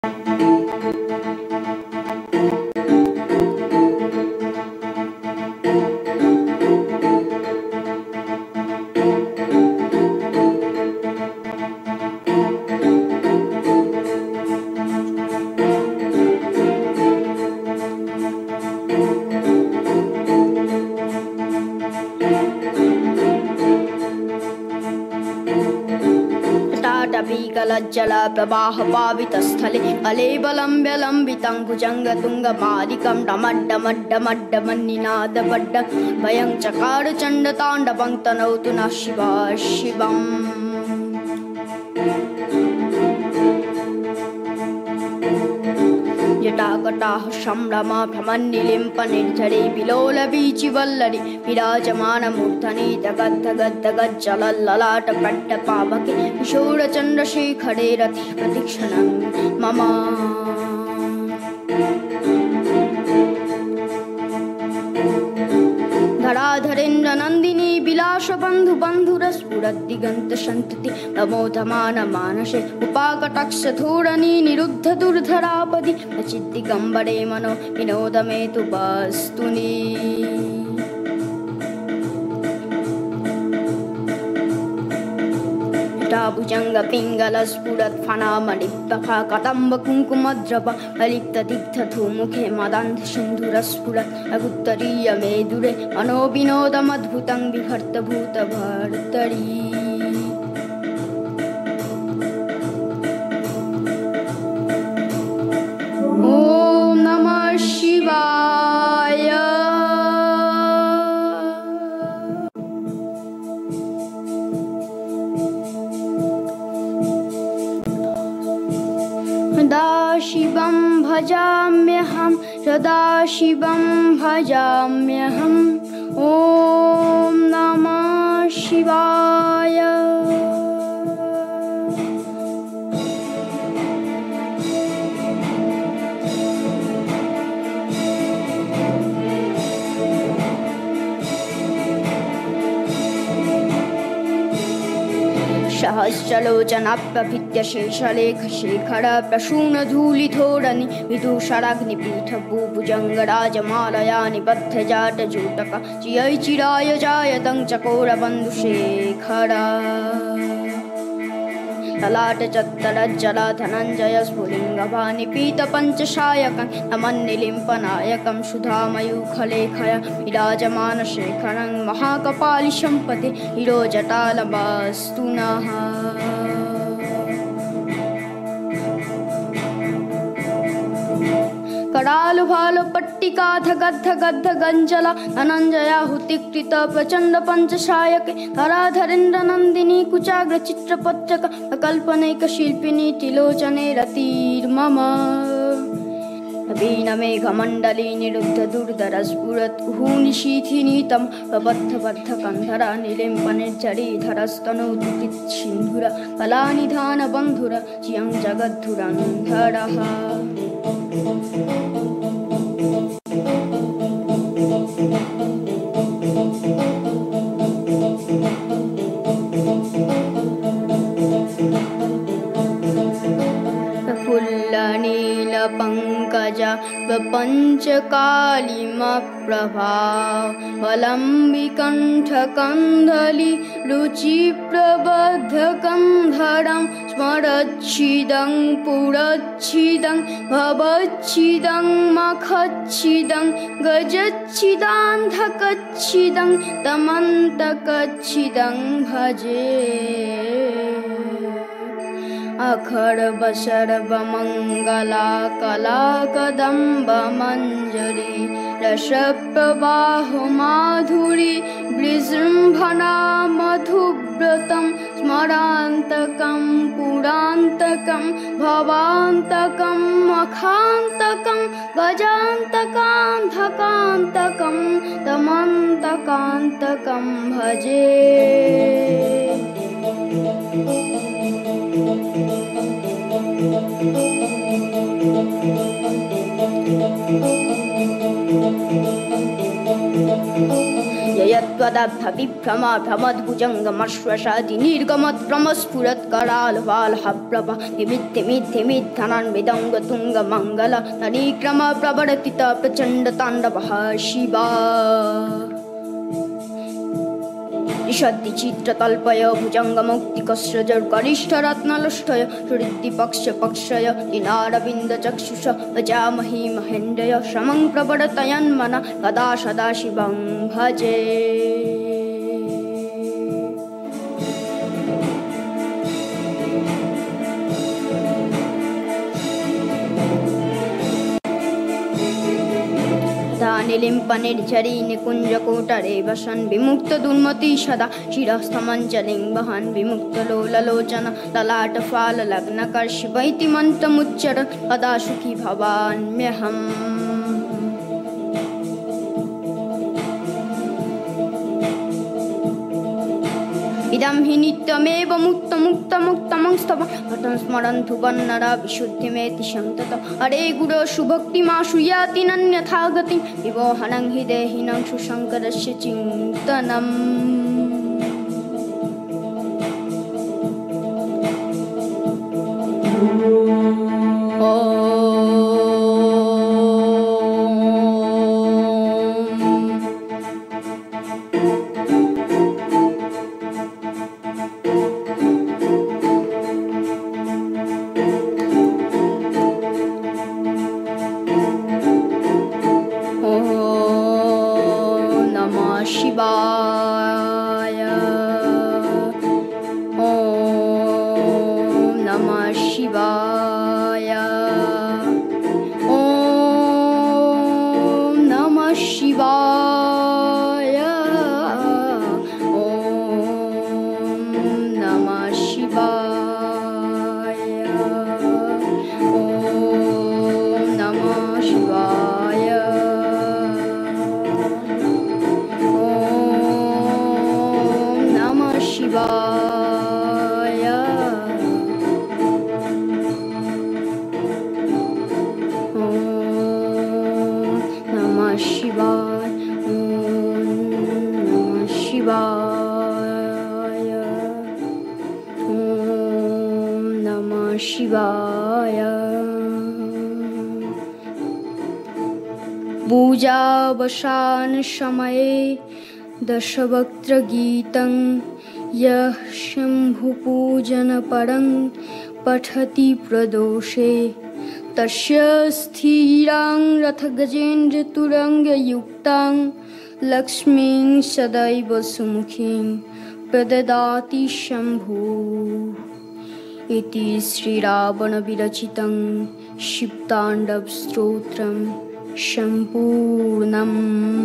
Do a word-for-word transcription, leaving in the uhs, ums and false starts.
जल प्रवाह पावितस्थले अलेबलम्ब्य लम्बितं भुजङ्गतुङ्गमालिकं डमड्डमड्डमड्डमन्निनादबड्ड भयं चकार चण्डताण्डवं तनौतु नः शिवा शिवम् जटाकटाः संभ्रमा भ्रमन्निलिम्पनिर्झरे विलोलवीचिवल्लरि विराजमानमूर्धनि दगद्धगद्धगज्जलल्ललाटकड्डपावके किशोरचन्द्रशेखरे रति प्रतिक्षणं मम धराधरेन्द्र नन्दिनी विलास बन्धु बन्धुरस्फुरद्दिगन्त सन्तति प्रमोदमान मानसे उपाकटाक्ष धूरणी निरुद्ध दुर्धरापदि नचिद्दिगम्बरे मनो विनोदमे तु वस्तुनि भुजंग पिंगल स्फुरत् फनामणिप्रभा कदम्ब कुङ्कुमद्रव ललितदिग्धधूमुखे मदान्ध सिन्धुरस्फुरत् अगुत्तरीय मेदुरे मनो विनोदमद्भुतं विभर्त भूतभर्तरी ॐ नमः शिवाय सदाशिवं भजाम्यहं सदाशिवं भजाम्यहम् ॐ नमः शिवाय सहस्रलोचनाप्रभृत्य शेषलेखशेखर प्रसूनधूलिधोरणि विदूषराग्निपीठ भूभुजङ्गराजमालया निबद्धजाटजूटक चियै चिराय जायतं चकोरबन्धुशेखर ललाटचत्तरज्जला धनञ्जय स्फुलिङ्गभानिपीतपञ्चशायकं नमन्निलिम्पनायकं सुधामयूखलेखया विराजमानशेखरं महाकपालिशम्पते हिरोजटालवस्तु नः करालु भालु पट्टिकाथ गद्ध गद्ध गञ्जला धनञ्जयाहुतिकृत प्रचण्ड पञ्चशायके धराधरेन्द्र नन्दिनी कुचाग्र चित्रपत्रक कल्पनैक शिल्पिनी त्रिलोचने रतिर्मम नवीनमेघमण्डली निरुद्ध दुर्धर स्फुरत् निशीथिनीतं प्रबद्ध कन्धरा निलिम्पनिर्झरीधरस्तनौतु सिन्धुर कलानिधान बन्धुर चियं जगद्धुरन्धरः फुल्लनीलपङ्कजा प्रपञ्चकालिमप्रभा वलम्बिकण्ठकन्धली रुचिप्रबद्धकन्धरं स्मरच्छिदं पुरच्छिदं भवच्छिदं मखच्छिदं गजच्छिदान्धकच्छिदं तमन्तकच्छिदं भजे अखर्वशर्वमङ्गला कला कदम्बमञ्जरी रसप्रवाहमाधुरी विजृम्भणा मधुव्रतं स्मरान्तकं पुरान्तकं भवान्तकं मखान्तकं गजान्तकान्धकान्तकं तमन्तकान्तकं भजे जय यत्त्वदभ्रविभ्रमभ्रमद्भुजङ्गमश्वसादि निर्गमत्प्रमस्फुरत्करालवालहप्रभ निमित्तिमिद्धिमिद्धनन्विदङ्गतुङ्गमङ्गल नरीक्रमप्रवर्तित प्रचण्डताण्डवः शिवा ईषद्विचित्रतल्पय भुजङ्गमौक्तिकस्रजर्गरिष्ठरत्नलुष्ठय सुहृद्दिपक्षपक्षय दिनारविन्दचक्षुष भजामहि महेन्द्रय श्रमं प्रवर्तयन्मन कदा सदा शिवं भजे। निलिम्पनिर्झरी निकुञ्जकोटरे वसन् विमुक्तदुर्मति सदा शिरस्थमञ्जलिं वहन् विमुक्तलोललोचन ललाटफाललग्नकर्षिवैति मन्त्रमुच्चरन् कदा सुखी भवाम्यहम्। इदं हि नित्यमेव मुक्तमुक्तमुक्तमुक्तमस्तव घटं स्मरन्तु वन्नरा विशुद्धिमेति सन्तत हरे गुरो सुभक्तिमाशु याति नन्यथा गतिं विवोहनं हि देहिनं सुशङ्करस्य चिन्तनम्। पूजावसान समये दशवक्त्रगीतं यः शम्भुपूजनपरं पठति प्रदोषे तस्य स्थिरां रथगजेन्द्रतुरङ्गयुक्तां लक्ष्मीं सदैव सुमुखीं प्रददाति शम्भुः। इति श्रीरावणविरचितं शिवताण्डवस्तोत्रम् सम्पूर्णम्।